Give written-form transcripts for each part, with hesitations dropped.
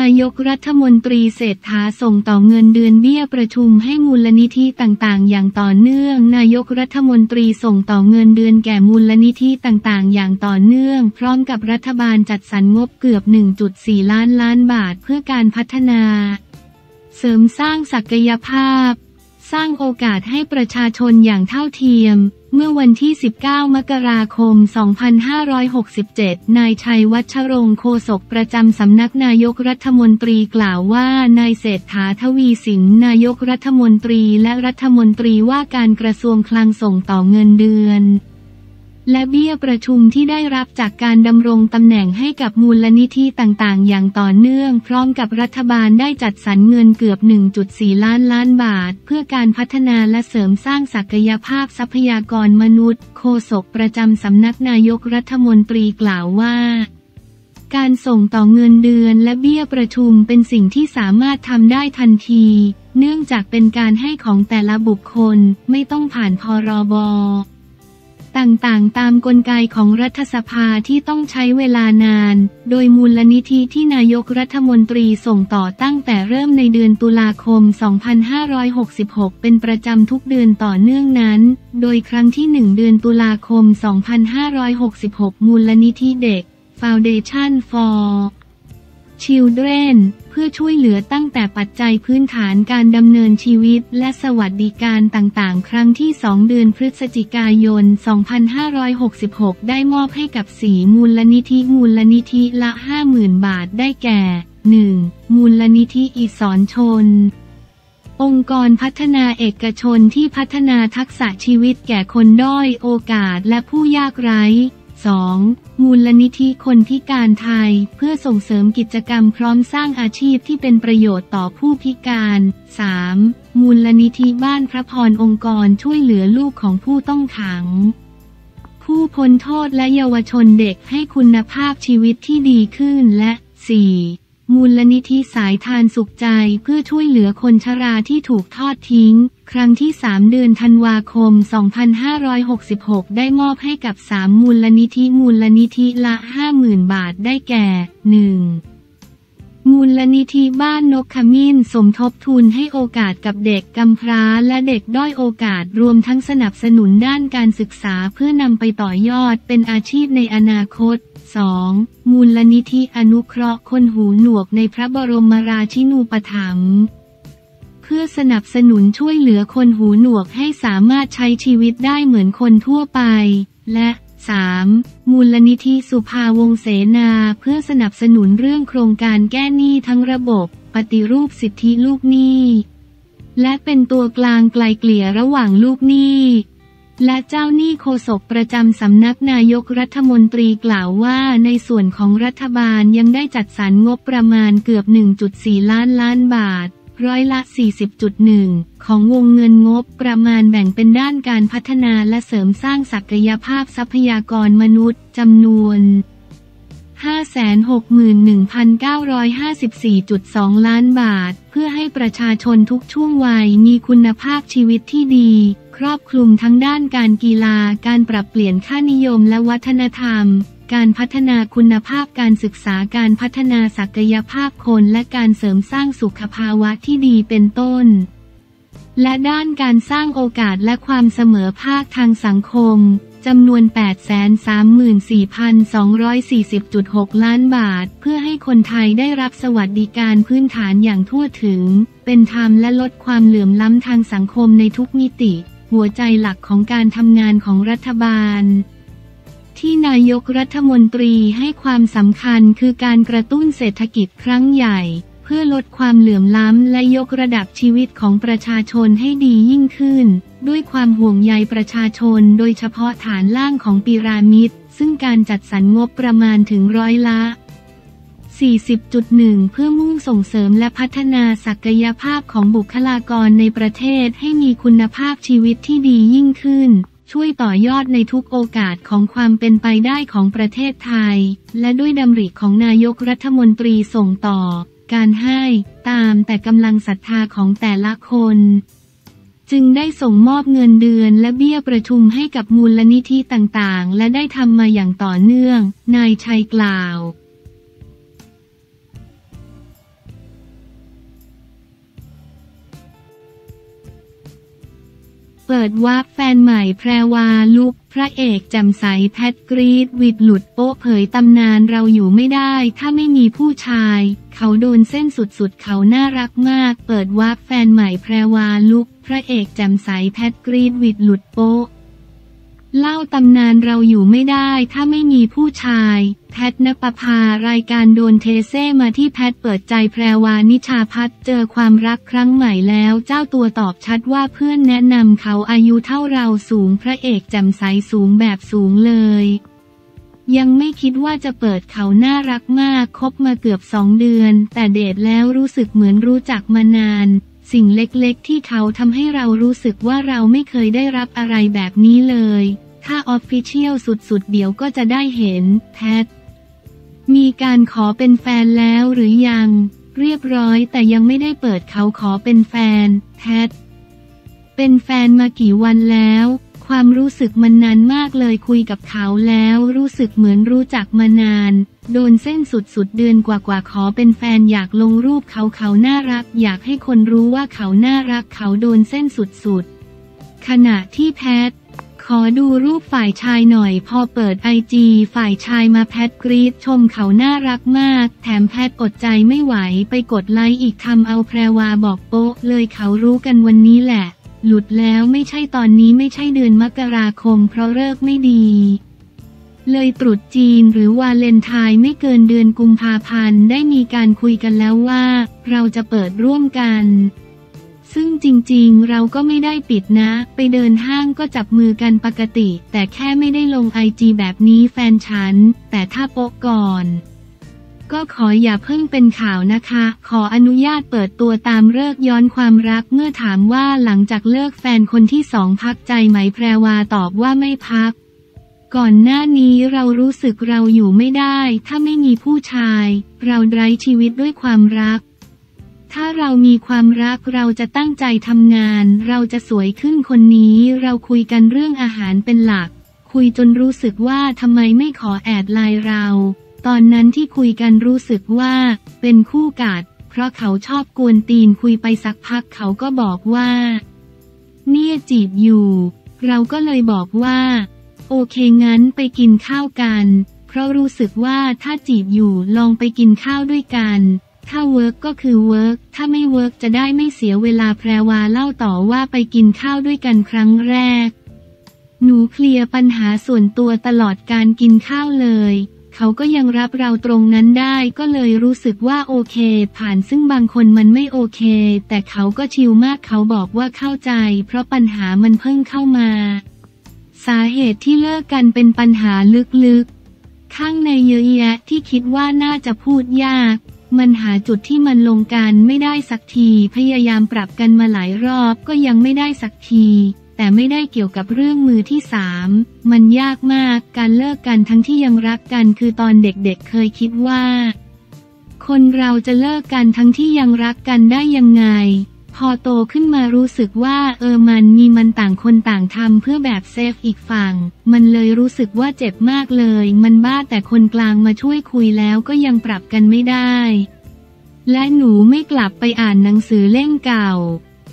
ายกรัฐมนตรีเศรษฐาส่งต่อเงินเดือนเบี้ยประชุมให้มูลนิธิต่างๆอย่างต่อเนื่องนายกรัฐมนตรีส่งต่อเงินเดือนแก่มูลนิธิต่างๆอย่างต่อเนื่องพร้อมกับรัฐบาลจัดสรรงบเกือบ 1.4 ล้านบาทเพื่อการพัฒนาเสริมสร้างศักยภาพสร้างโอกาสให้ประชาชนอย่างเท่าเทียมเมื่อวันที่ 19 มกราคม 2567 นายชัยวัชรงค์โฆษกประจำสำนักนายกรัฐมนตรีกล่าวว่านายเศรษฐา ทวีสินนายกรัฐมนตรีและรัฐมนตรีว่าการกระทรวงคลังส่งต่อเงินเดือนและเบี้ยประชุมที่ได้รับจากการดำรงตำแหน่งให้กับมูลนิธิต่างๆอย่างต่อเนื่องพร้อมกับรัฐบาลได้จัดสรรเงินเกือบ 1.4 ล้านบาทเพื่อการพัฒนาและเสริมสร้างศักยภาพทรัพยากรมนุษย์โฆษกประจำสำนักนายกรัฐมนตรีกล่าวว่าการส่งต่อเงินเดือนและเบี้ยประชุมเป็นสิ่งที่สามารถทำได้ทันทีเนื่องจากเป็นการให้ของแต่ละบุคคลไม่ต้องผ่านพรบต่างๆตามกลไกของรัฐสภาที่ต้องใช้เวลานานโดยมูลนิธิที่นายกรัฐมนตรีส่งต่อตั้งแต่เริ่มในเดือนตุลาคม 2566 เป็นประจำทุกเดือนต่อเนื่องนั้นโดยครั้งที่ 1 เดือนตุลาคม 2566 มูลนิธิเด็ก Foundation for Children เพื่อช่วยเหลือตั้งแต่ปัจจัยพื้นฐานการดำเนินชีวิตและสวัสดิการต่างๆครั้งที่ 2 เดือนพฤศจิกายน 2566 ได้มอบให้กับ4มูลนิธิละ 50,000 บาทได้แก่ 1. มูลนิธิอิศรชนองค์กรพัฒนาเอกชนที่พัฒนาทักษะชีวิตแก่คนด้อยโอกาสและผู้ยากไร้ 2. มูลนิธิคนพิการไทยเพื่อส่งเสริมกิจกรรมพร้อมสร้างอาชีพที่เป็นประโยชน์ต่อผู้พิการ 3. มูลนิธิบ้านพระพรองค์กรช่วยเหลือลูกของผู้ต้องขังผู้พ้นโทษและเยาวชนเด็กให้คุณภาพชีวิตที่ดีขึ้นและ 4. มูลนิธิสายทานสุขใจเพื่อช่วยเหลือคนชราที่ถูกทอดทิ้งครั้งที่ 3 เดือนธันวาคม 2566 ได้มอบให้กับ3มูลนิธิละ 50,000 บาทได้แก่ 1. มูลนิธิบ้านนกขมิ้นสมทบทุนให้โอกาสกับเด็กกำพร้าและเด็กด้อยโอกาสรวมทั้งสนับสนุนด้านการศึกษาเพื่อนำไปต่อยอดเป็นอาชีพในอนาคต 2. มูลนิธิอนุเคราะห์คนหูหนวกในพระบรมราชินูปถัมภ์เพื่อสนับสนุนช่วยเหลือคนหูหนวกให้สามารถใช้ชีวิตได้เหมือนคนทั่วไปและ 3. มูลนิธิสุภาวงศ์เสนาเพื่อสนับสนุนเรื่องโครงการแก้หนี้ทั้งระบบปฏิรูปสิทธิลูกหนี้และเป็นตัวกลางไกล่เกลี่ยระหว่างลูกหนี้และเจ้าหนี้โฆษกประจำสำนักนายกรัฐมนตรีกล่าวว่าในส่วนของรัฐบาลยังได้จัดสรรงบประมาณเกือบ 1.4 ล้านบาทร้อยละ 40.1 ของวงเงินงบประมาณแบ่งเป็นด้านการพัฒนาและเสริมสร้างศักยภาพทรัพยากรมนุษย์จำนวน 561,954.2 ล้านบาทเพื่อให้ประชาชนทุกช่วงวัยมีคุณภาพชีวิตที่ดีครอบคลุมทั้งด้านการกีฬาการปรับเปลี่ยนค่านิยมและวัฒนธรรมการพัฒนาคุณภาพการศึกษาการพัฒนาศักยภาพคนและการเสริมสร้างสุขภาวะที่ดีเป็นต้นและด้านการสร้างโอกาสและความเสมอภาคทางสังคมจำนวน 834,240.6 ล้านบาทเพื่อให้คนไทยได้รับสวัสดิการพื้นฐานอย่างทั่วถึงเป็นธรรมและลดความเหลื่อมล้ำทางสังคมในทุกมิติหัวใจหลักของการทำงานของรัฐบาลที่นายกรัฐมนตรีให้ความสำคัญคือการกระตุ้นเศรษฐกิจครั้งใหญ่เพื่อลดความเหลื่อมล้ำและยกระดับชีวิตของประชาชนให้ดียิ่งขึ้นด้วยความห่วงใยประชาชนโดยเฉพาะฐานล่างของพีระมิดซึ่งการจัดสรรงบประมาณถึงร้อยละ 40.1 เพื่อมุ่งส่งเสริมและพัฒนาศักยภาพของบุคลากรในประเทศให้มีคุณภาพชีวิตที่ดียิ่งขึ้นช่วยต่อยอดในทุกโอกาสของความเป็นไปได้ของประเทศไทยและด้วยดำริของนายกรัฐมนตรีส่งต่อการให้ตามแต่กำลังศรัทธาของแต่ละคนจึงได้ส่งมอบเงินเดือนและเบี้ยประชุมให้กับมูลนิธิต่างๆและได้ทำมาอย่างต่อเนื่องนายชัยกล่าวเปิดวาร์ปแฟนใหม่แพรวาลุกพระเอกแจ่มใสแพทกรีดวิดหลุดโป๊ะเผยตำนานเราอยู่ไม่ได้ถ้าไม่มีผู้ชายเขาโดนเส้นสุดๆเขาน่ารักมากเปิดวาร์ปแฟนใหม่แพรวาลุกพระเอกแจ่มใสแพทกรีดวิดหลุดโป๊ะเล่าตำนานเราอยู่ไม่ได้ถ้าไม่มีผู้ชายแพทณปภารายการโดนเทเซ่มาที่แพทเปิดใจแพรวานิชาพัฒน์เจอความรักครั้งใหม่แล้วเจ้าตัวตอบชัดว่าเพื่อนแนะนำเขาอายุเท่าเราสูงพระเอกแจ่มใสสูงแบบสูงเลยยังไม่คิดว่าจะเปิดเขาน่ารักมากคบมาเกือบ2 เดือนแต่เดทแล้วรู้สึกเหมือนรู้จักมานานสิ่งเล็กๆที่เขาทำให้เรารู้สึกว่าเราไม่เคยได้รับอะไรแบบนี้เลยถ้าออฟฟิเชียลสุดๆเดี๋ยวก็จะได้เห็นแพทมีการขอเป็นแฟนแล้วหรือยังเรียบร้อยแต่ยังไม่ได้เปิดเขาขอเป็นแฟนแพทเป็นแฟนมากี่วันแล้วความรู้สึกมันนานมากเลยคุยกับเขาแล้วรู้สึกเหมือนรู้จักมานานโดนเส้นสุดๆเดือนกว่าขอเป็นแฟนอยากลงรูปเขาน่ารักอยากให้คนรู้ว่าเขาน่ารักเขาโดนเส้นสุดๆขณะที่แพทขอดูรูปฝ่ายชายหน่อยพอเปิดIGฝ่ายชายมาแพทกรีดชมเขาน่ารักมากแถมแพทอดใจไม่ไหวไปกดไลค์อีกทำเอาแพรวาบอกโป๊ะเลยเขารู้กันวันนี้แหละหลุดแล้วไม่ใช่ตอนนี้ไม่ใช่เดือนมกราคมเพราะฤกษ์ไม่ดีเลยตรุษจีนหรือวาเลนไทน์ไม่เกินเดือนกุมภาพันธ์ได้มีการคุยกันแล้วว่าเราจะเปิดร่วมกันซึ่งจริงๆเราก็ไม่ได้ปิดนะไปเดินห้างก็จับมือกันปกติแต่แค่ไม่ได้ลงIGแบบนี้แฟนฉันแต่ถ้าโป๊ะก่อนก็ขออย่าเพิ่งเป็นข่าวนะคะขออนุญาตเปิดตัวตามฤกษ์ย้อนความรักเมื่อถามว่าหลังจากเลิกแฟนคนที่2พักใจไหมแพรวาตอบว่าไม่พักก่อนหน้านี้เรารู้สึกเราอยู่ไม่ได้ถ้าไม่มีผู้ชายเราไร้ชีวิตด้วยความรักถ้าเรามีความรักเราจะตั้งใจทำงานเราจะสวยขึ้นคนนี้เราคุยกันเรื่องอาหารเป็นหลักคุยจนรู้สึกว่าทำไมไม่ขอแอดไลน์เราตอนนั้นที่คุยกันรู้สึกว่าเป็นคู่กัดเพราะเขาชอบกวนตีนคุยไปสักพักเขาก็บอกว่าเนี่ยจีบอยู่เราก็เลยบอกว่าโอเคงั้นไปกินข้าวกันเพราะรู้สึกว่าถ้าจีบอยู่ลองไปกินข้าวด้วยกันถ้าเวิร์กก็คือเวิร์กถ้าไม่เวิร์กจะได้ไม่เสียเวลาแพรวาเล่าต่อว่าไปกินข้าวด้วยกันครั้งแรกหนูเคลียร์ปัญหาส่วนตัวตลอดการกินข้าวเลยเขาก็ยังรับเราตรงนั้นได้ก็เลยรู้สึกว่าโอเคผ่านซึ่งบางคนมันไม่โอเคแต่เขาก็ชิลมากเขาบอกว่าเข้าใจเพราะปัญหามันเพิ่งเข้ามาสาเหตุที่เลิกกันเป็นปัญหาลึกๆข้างในเยอะแยะที่คิดว่าน่าจะพูดยากมันหาจุดที่มันลงกันไม่ได้สักทีพยายามปรับกันมาหลายรอบก็ยังไม่ได้สักทีแต่ไม่ได้เกี่ยวกับเรื่องมือที่3มันยากมากการเลิกกันทั้งที่ยังรักกันคือตอนเด็กๆเคยคิดว่าคนเราจะเลิกกันทั้งที่ยังรักกันได้ยังไงพอโตขึ้นมารู้สึกว่ามันต่างคนต่างทำเพื่อแบบเซฟอีกฝั่งมันเลยรู้สึกว่าเจ็บมากเลยมันบ้าแต่คนกลางมาช่วยคุยแล้วก็ยังปรับกันไม่ได้และหนูไม่กลับไปอ่านหนังสือเล่มเก่า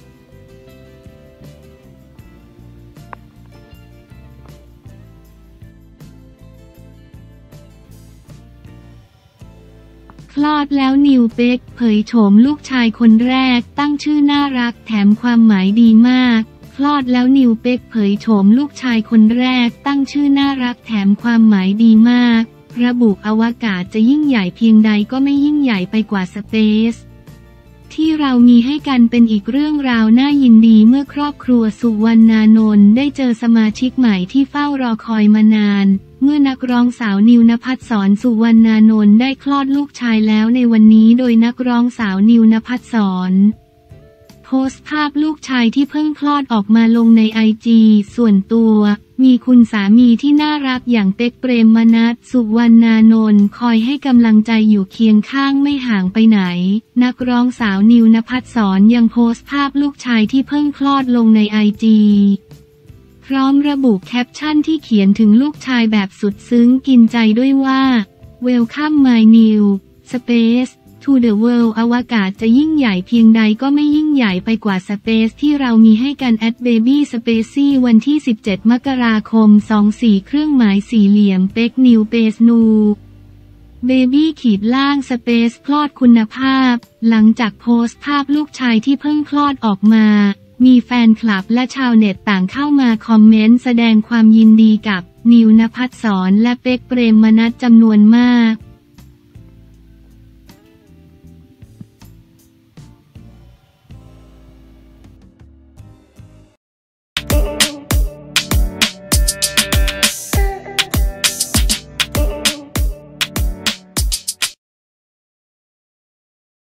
คลอดแล้วนิวเป็กเผยโฉมลูกชายคนแรกตั้งชื่อน่ารักแถมความหมายดีมากคลอดแล้วนิวเป็กเผยโฉมลูกชายคนแรกตั้งชื่อน่ารักแถมความหมายดีมากระบุอวกาศจะยิ่งใหญ่เพียงใดก็ไม่ยิ่งใหญ่ไปกว่าสเปซที่เรามีให้กันเป็นอีกเรื่องราวน่ายินดีเมื่อครอบครัวสุวรรณานนท์ได้เจอสมาชิกใหม่ที่เฝ้ารอคอยมานานเมื่อนักร้องสาวนิวนภัสสรสุวรรณานนท์ได้คลอดลูกชายแล้วในวันนี้โดยนักร้องสาวนิวนภัสสรโพสต์ภาพลูกชายที่เพิ่งคลอดออกมาลงในIGส่วนตัวมีคุณสามีที่น่ารักอย่างเป๊กเปรมมนัสสุวรรณานนท์คอยให้กำลังใจอยู่เคียงข้างไม่ห่างไปไหนนักร้องสาวนิวนภัสสรยังโพสต์ภาพลูกชายที่เพิ่งคลอดลงในIGพร้อมระบุแคปชั่นที่เขียนถึงลูกชายแบบสุดซึ้งกินใจด้วยว่า Welcome my new space to to the World อวกาศจะยิ่งใหญ่เพียงใดก็ไม่ยิ่งใหญ่ไปกว่าสเปซที่เรามีให้กัน @baby spacey วันที่ 17 มกราคม 24 เครื่องหมายสี่เหลี่ยมเป็กนิวเปสนูเบบี้ขีดล่างสเปซคลอดคุณภาพหลังจากโพสต์ภาพลูกชายที่เพิ่งคลอดออกมามีแฟนคลับและชาวเน็ตต่างเข้ามาคอมเมนต์แสดงความยินดีกับนิวนภัสสรและเป็กเปรมมนัสจำนวนมาก